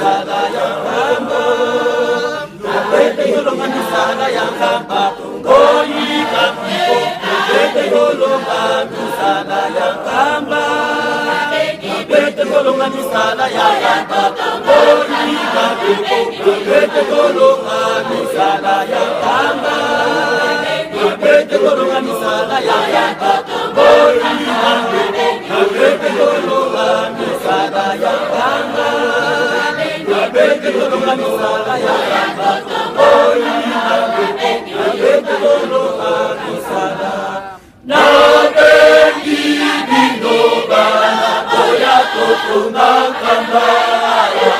misala yang hamba, bete golongan misala yang hamba, koi kapipo, bete golongan misala yang hamba, bete golongan misala yang hamba, koi kapipo, bete golongan misala yang hamba, bete golongan misala yang hamba, koi kapipo, bete golongan misala yang hamba, bete golongan misala yang hamba, koi kapipo, bete golongan misala. Nabengi binoba, boya tutunang kambaya,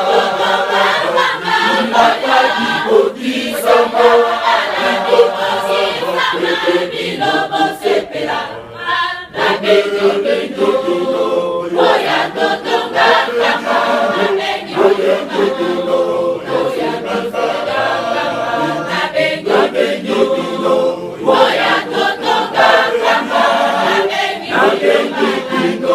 maka dibodi sambo, dibodi sambo, bete binoba sepera, nabengi binoba, boya tutunang kambaya, boya tutunang, boya tutunang, nabengi binoba, boya tutunang kambaya, nabengi binoba.